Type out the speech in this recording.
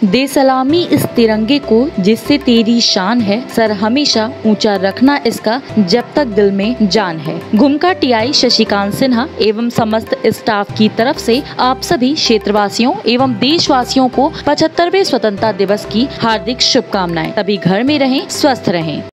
दे सलामी इस तिरंगे को जिससे तेरी शान है, सर हमेशा ऊंचा रखना इसका जब तक दिल में जान है। घुमका टीआई शशिकांत सिन्हा एवं समस्त स्टाफ की तरफ से आप सभी क्षेत्रवासियों एवं देशवासियों को 75वें स्वतंत्रता दिवस की हार्दिक शुभकामनाएं। सभी घर में रहें, स्वस्थ रहें।